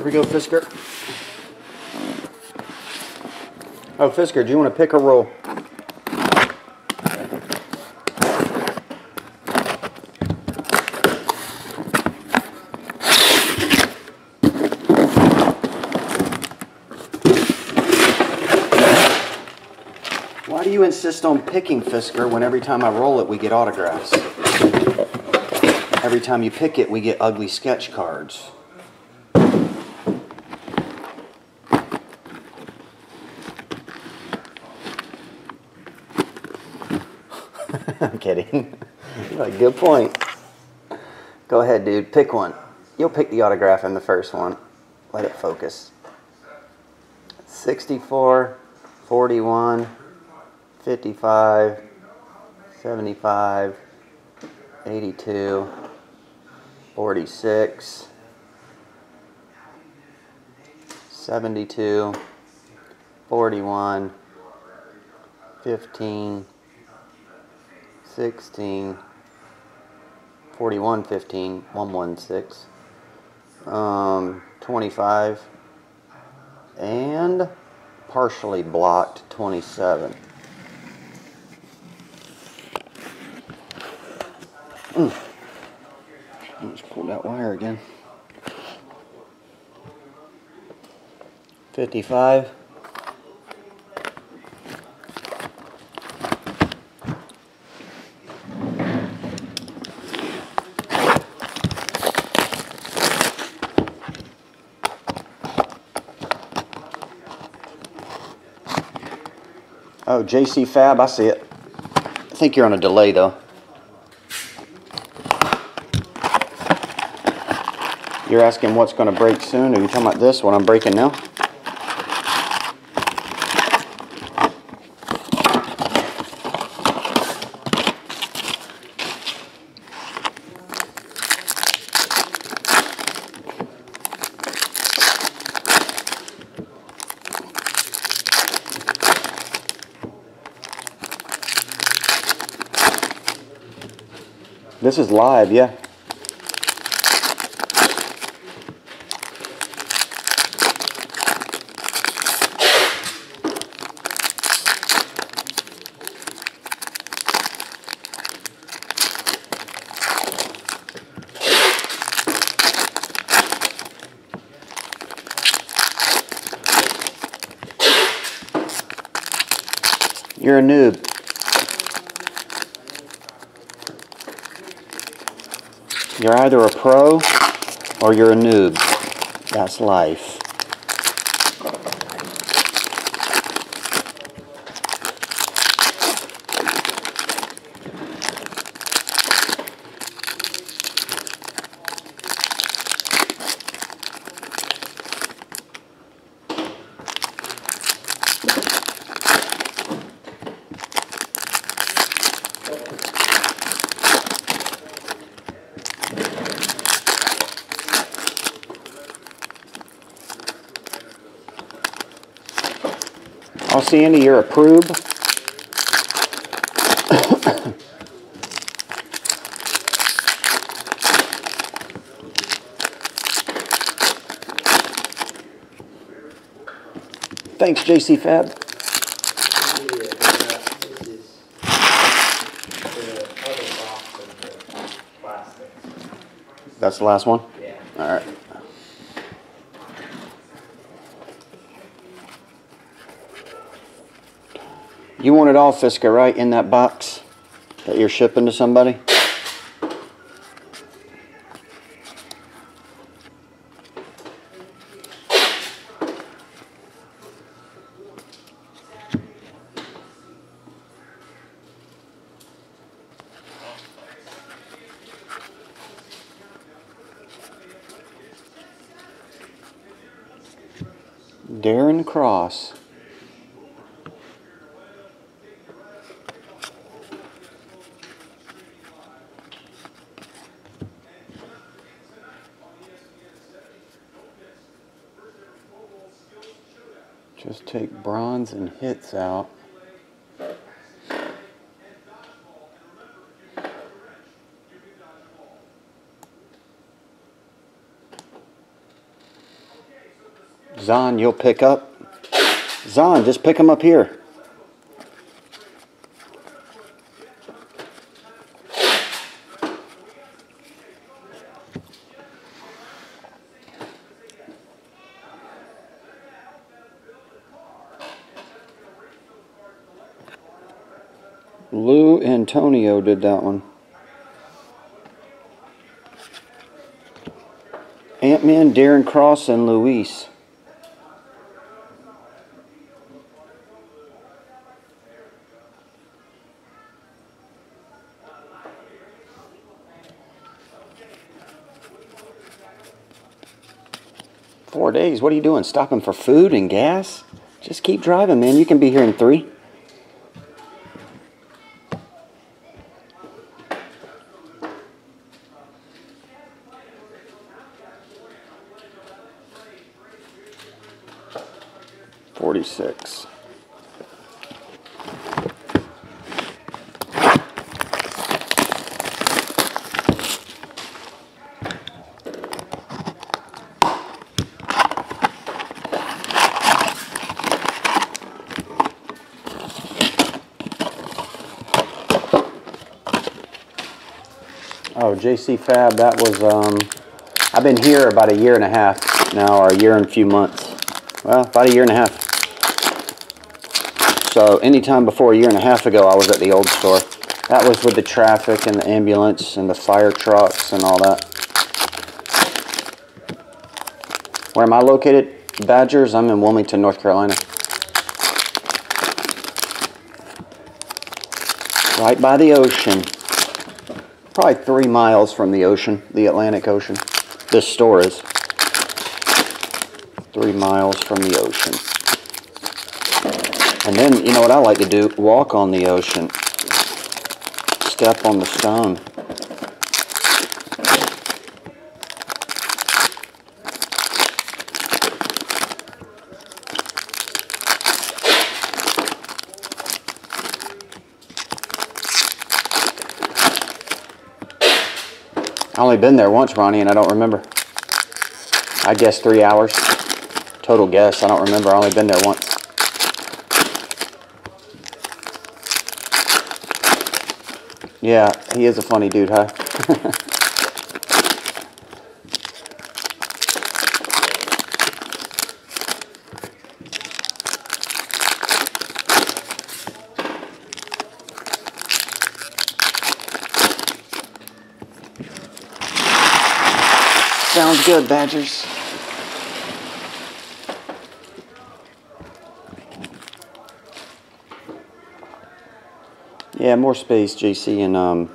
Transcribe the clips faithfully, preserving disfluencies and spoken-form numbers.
Here we go, Fisker. Oh, Fisker, do you want to pick or roll? Why do you insist on picking, Fisker, when every time I roll it we get autographs? Every time you pick it we get ugly sketch cards. I'm kidding. Like, good point. Go ahead, dude. Pick one. You'll pick the autograph in the first one. Let it focus. sixty-four, forty-one, fifty-five, seventy-five, eighty-two, forty-six, seventy-two, forty-one, fifteen, sixteen, forty-one, fifteen, one sixteen, um, twenty-five, and partially blocked twenty-seven. Mm. Let's pull that wire again. fifty-five. Oh, J C Fab, I see it. I think you're on a delay, though. You're asking what's going to break soon? Are you talking about this, what I'm breaking now? This is live, yeah. You're a noob. You're either a pro or you're a noob. That's life. I'll see Andy, you're a proob. Thanks, J C Fab. That's the last one? Yeah. All right. You want it all, Fisker, right, in that box that you're shipping to somebody? Darren Cross. Just take bronze and hits out. Zon, you'll pick up. Zon, just pick them up here. Lou Antonio did that one. Ant-Man, Darren Cross, and Luis. Four days? What are you doing? Stopping for food and gas? Just keep driving, man. You can be here in three. forty-six. Oh, J C Fab, that was, um, I've been here about a year and a half now, or a year and a few months. Well, about a year and a half. So anytime before a year and a half ago, I was at the old store. That was with the traffic and the ambulance and the fire trucks and all that. Where am I located? Badgers. I'm in Wilmington, North Carolina. Right by the ocean. Probably three miles from the ocean, the Atlantic Ocean. This store is. Three miles from the ocean. And then, you know what I like to do? Walk on the ocean. Step on the stone. I've only been there once, Ronnie, and I don't remember. I guess three hours. Total guess. I don't remember. I've only been there once. Yeah, he is a funny dude, huh? Sounds good, Badgers. Yeah, more space, J C, and um,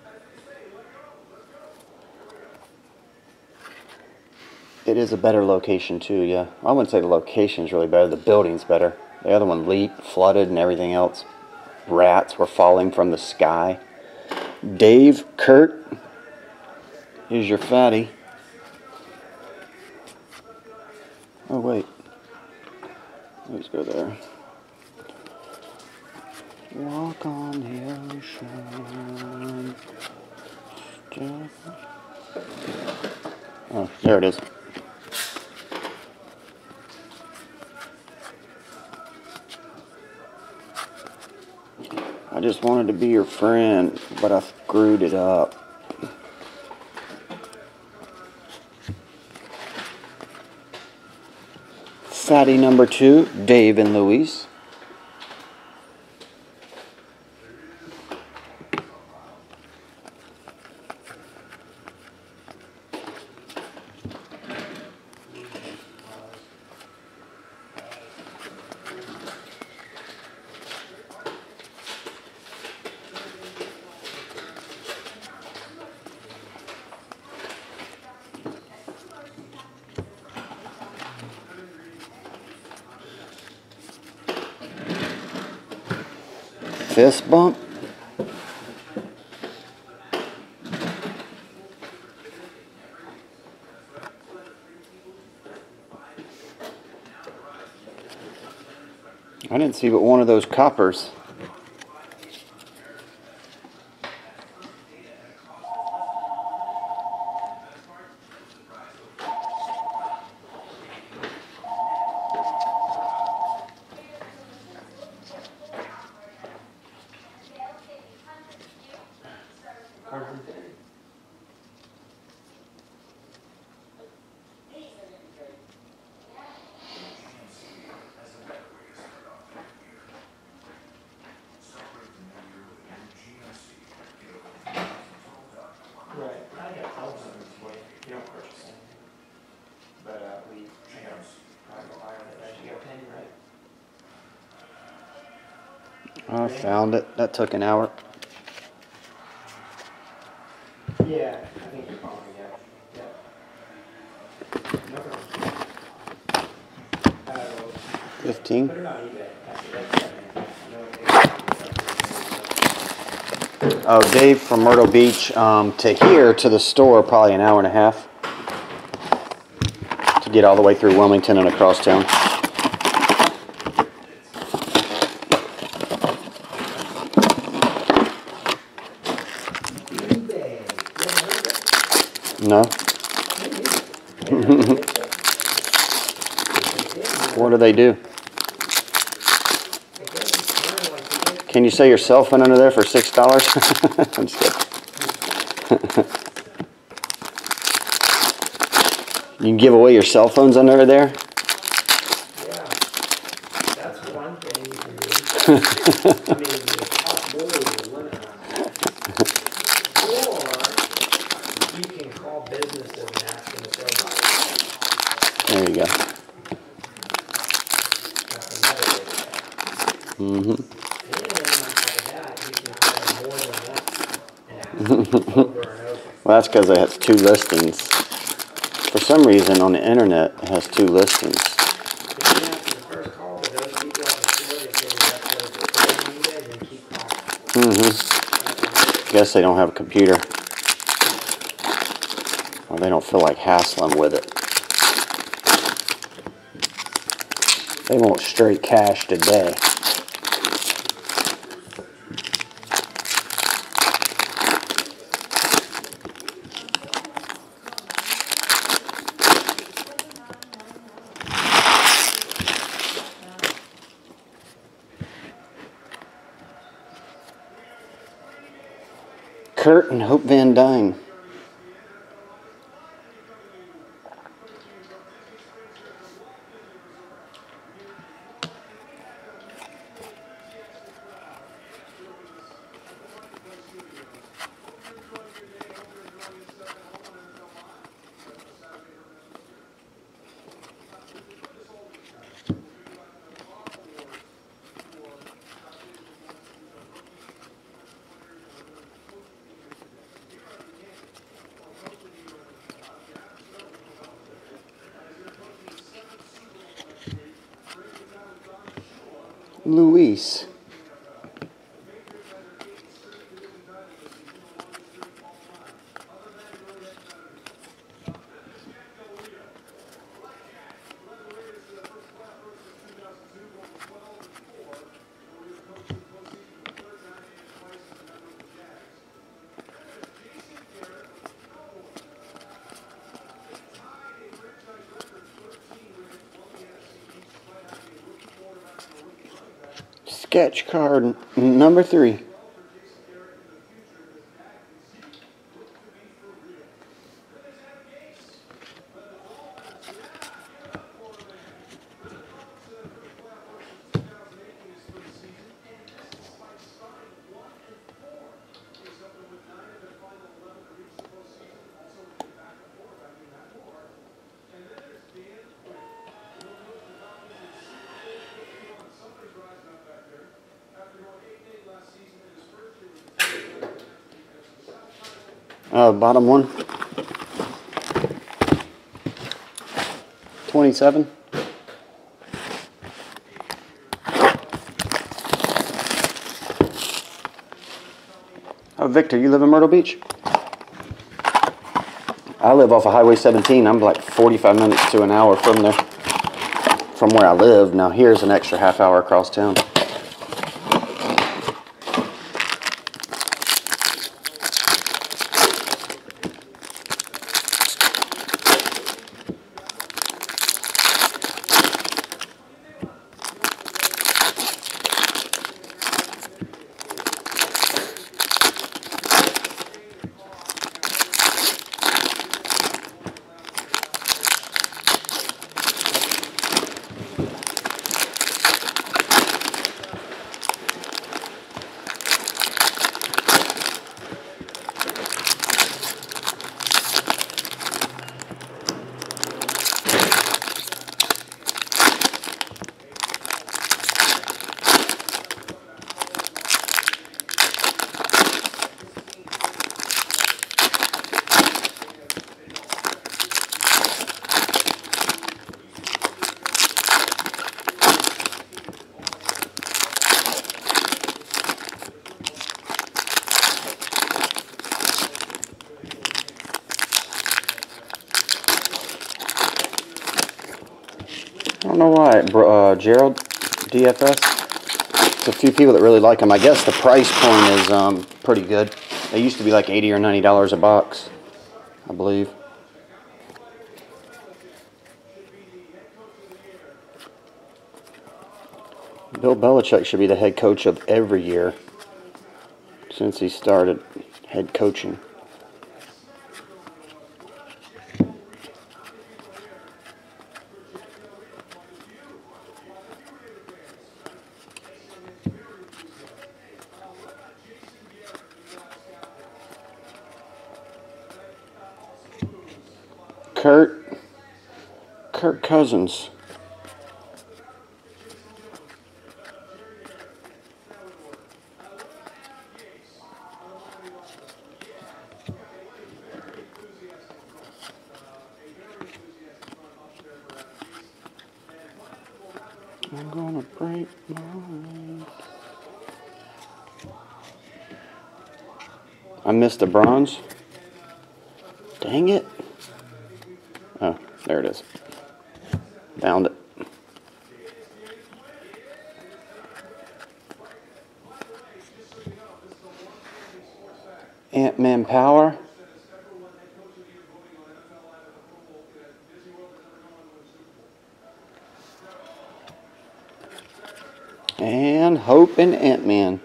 it is a better location too. Yeah, I wouldn't say the location's really better. The building's better. The other one leaked, flooded, and everything else. Rats were falling from the sky. Dave, Kurt, here's your fatty. Oh wait, let's go there. Walk on the ocean. Oh, there it is. I just wanted to be your friend, but I screwed it up. Fatty number two, Dave and Luis. Fist bump. I didn't see but one of those coppers. I found it. That took an hour. Yeah, I think you're calling it. Yeah. Uh, Fifteen. Put it on eBay. Oh, Dave from Myrtle Beach um, to here to the store, probably an hour and a half to get all the way through Wilmington and across town. No. What do they do? Can you sell your cell phone under there for six dollars? I'm just kidding. You can give away your cell phones under there? Yeah, that's one thing you can do. I mean, there's possibility of a limit on that. Or you can call businesses and ask them if they'll buy it. There you go. That's another way to go. Mm-hmm. And on top of that, you can call more than once and ask them over and over. Well, that's because it has two listings. For some reason, on the internet, it has two listings. Then after the first call, but those people on the store, they say that's what they put on eBay, then keep calling. Mm-hmm. Guess they don't have a computer. Or they don't feel like hassling with it. They want straight cash today. Kurt and Hope Van Dyne. Luis. Sketch card number three. Uh, bottom one. twenty-seven. Oh, Victor, you live in Myrtle Beach? I live off of Highway seventeen. I'm like forty-five minutes to an hour from there, from where I live. Now here's an extra half hour across town. don't know why. Uh, Gerald, D F S. There's a few people that really like them. I guess the price point is um, pretty good. They used to be like eighty or ninety dollars a box, I believe. Bill Belichick should be the head coach of every year since he started head coaching. Kurt, Kirk Cousins. I'm gonna break my heart. I missed the bronze. Dang it. Oh, there it is. Found it. Ant-Man Power. And Hope and Ant-Man.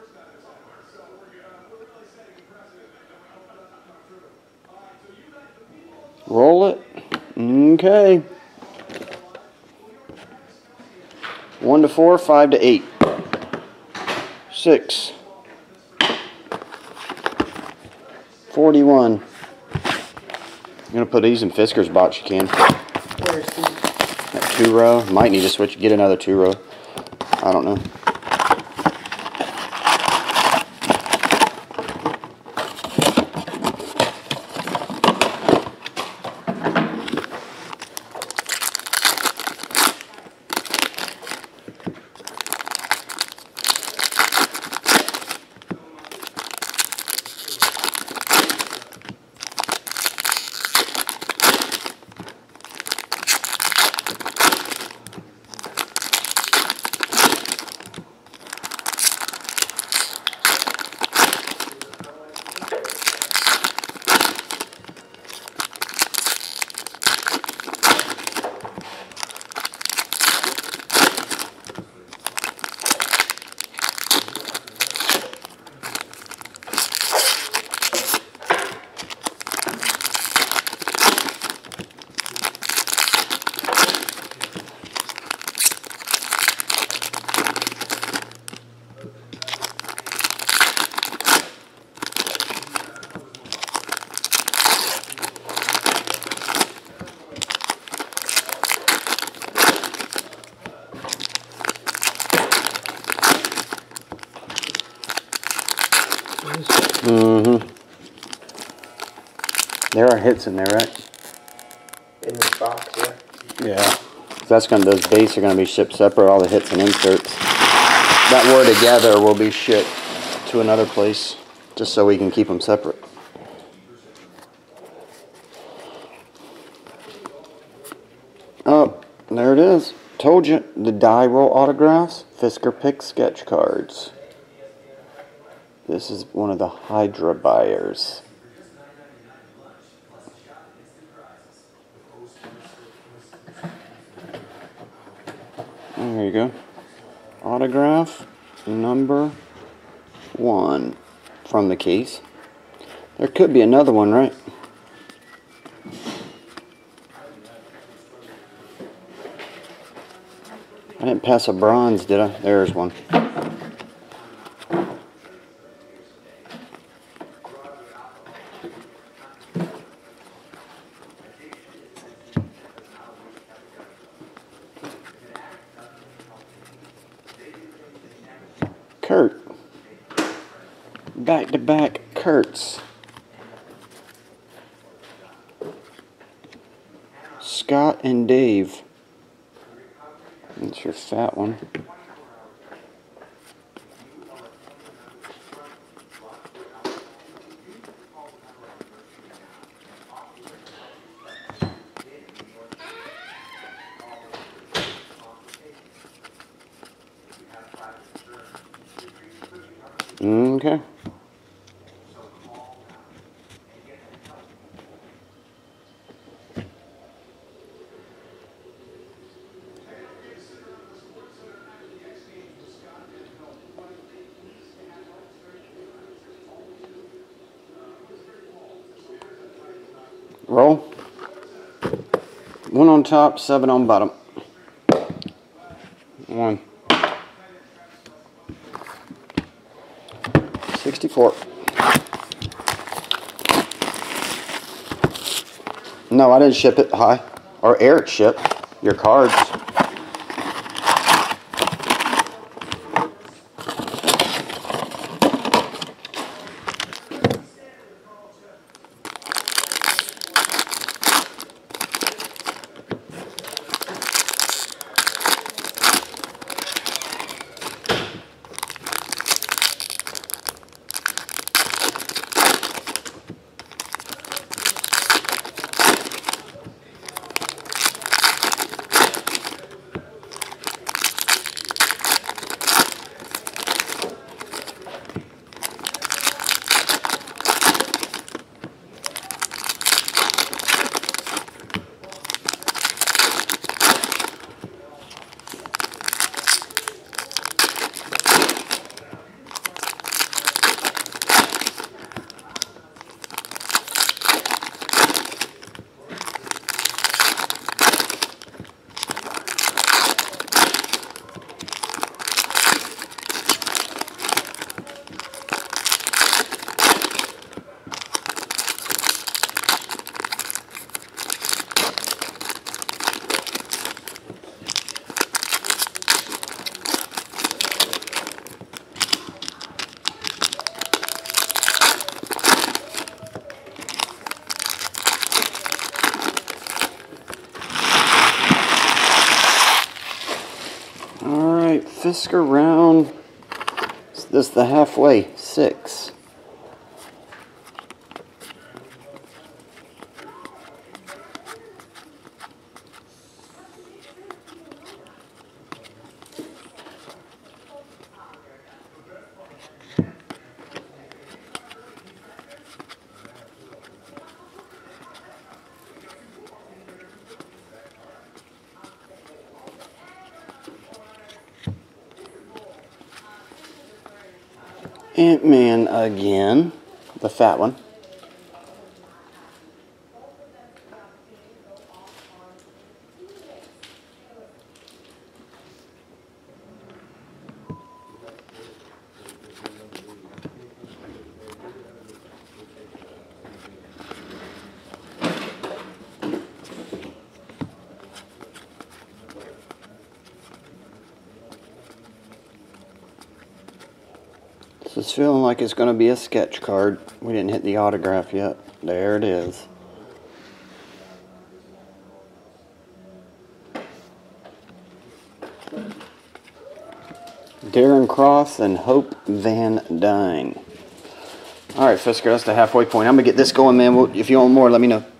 Roll it. Okay. One to four, five to eight. Six. Forty-one. I'm gonna put these in Fisker's box. You can. Where's the? That two row. Might need to switch. Get another two row. I don't know. Mm-hmm. There are hits in there, right? In this box, yeah. Yeah. That's gonna. Those base are gonna be shipped separate. All the hits and inserts that were together will be shipped to another place, just so we can keep them separate. Oh, there it is. Told you. The die roll autographs. Fisker pick sketch cards. This is one of the Hydra buyers. There you go. Autograph number one from the case. There could be another one, right? I didn't pass a bronze, did I? There's one. Kurt. Back to back Kurt's. Scott and Dave. That's your fat one. Okay. Roll. One on top, seven on bottom. One. sixty-four. No, I didn't ship it. Hi. Or Eric shipped your cards. Alright, Fisker round. Is this the halfway? Six. Ant-Man again, the fat one. This is feeling like it's going to be a sketch card. We didn't hit the autograph yet. There it is. Darren Cross and Hope Van Dyne. Alright, Fisker, that's the halfway point. I'm going to get this going, man. If you want more, let me know.